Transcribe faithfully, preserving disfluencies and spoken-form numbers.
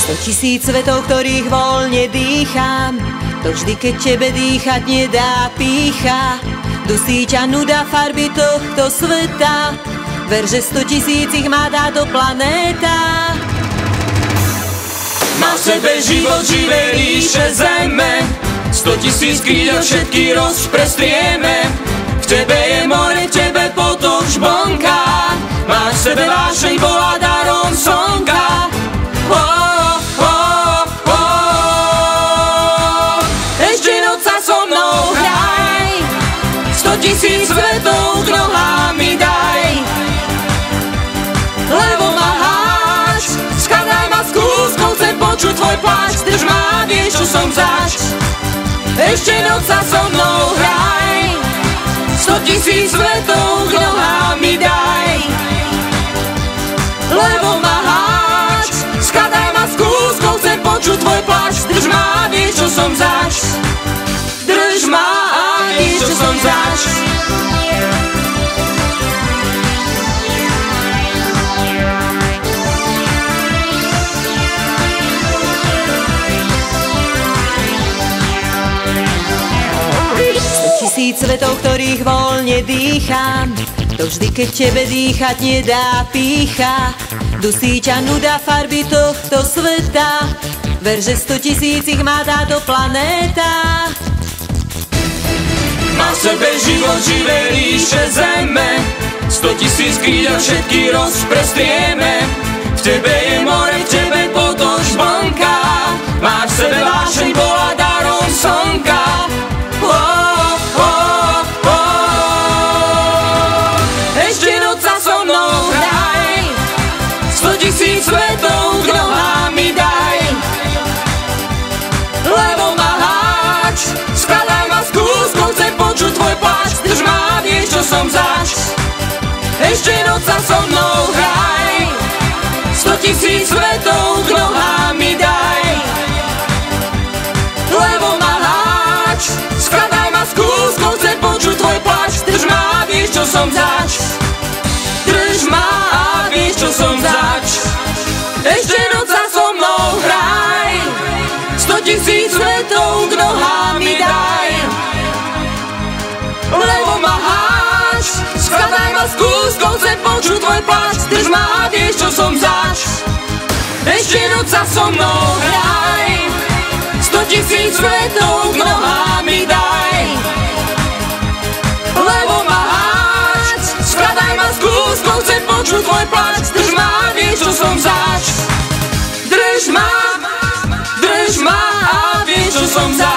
Sto tisíc svetov, ktorých voľne dýcham, to vždy, keď tebe dýchať nedá pýcha. Dusí ťa nuda farby tohto sveta, ver, že sto tisíc ich má táto planéta. Má v sebe život živé ríše zeme, sto tisíc krídel všetky rozprestrieme. V tebe je more, v tebe potok žbonka, máš v sebe vášeň, bola darom slnka. Oh, oh, oh. Ešte noc sa so mnou hraj, sto tisíc svetov k nohám mi daj. Lebo ma háč, skladaj ma z kúskov, chcem počuť tvoj pláč. Drž ma, vieš, čo som zač. Ešte noc sa so mnou hraj, sto tisíc svetov k nohám mi daj. Lebo ma háč, skladaj ma z kúskov, chcem počuť tvoj pláč. Drž ma, vieš, čo som zač. Drž ma, vieš, čo som zač. Tisíc svetov, ktorých voľne dýcham, to vždy, keď tebe dýchať nedá pýcha. Dusí ťa nuda farby tohto sveta, ver, že sto tisíc ich má táto planéta. Má v sebe život živé ríše zeme, sto tisíc krídel všetky rozprestrieme. V tebe je more, v tebe potok žbonka, máš v sebe vášeň, bola darom slnka. Tisíc svetov k nohám mi daj. Lebo ma háč, skladaj ma z kúskov, chcem počuť tvoj pláč. Drž ma, vieš, čo som zač. Ešte noc sa so mnou hraj, sto tisíc svetov k nohám mi daj. Lebo ma háč, skladaj ma z kúskov, chcem počuť tvoj pláč. Drž ma, vieš, čo som zač. Drž ma, vieš, čo som zač. Ešte noc sa so mnou hraj, sto tisíc svetov k nohám mi daj. Lebo ma háč, skladaj ma z kúskov, chcem počuť tvoj pláč. Drž ma, vieš, čo som zač. Ešte noc sa so mnou hraj, sto tisíc svetov k nohám mi daj. Lebo ma háč, skladaj ma z kúskov, chcem počuť tvoj pláč. Drž ma, vieš, čo som zač. Drž ma, drž ma a vieš, čo som zač.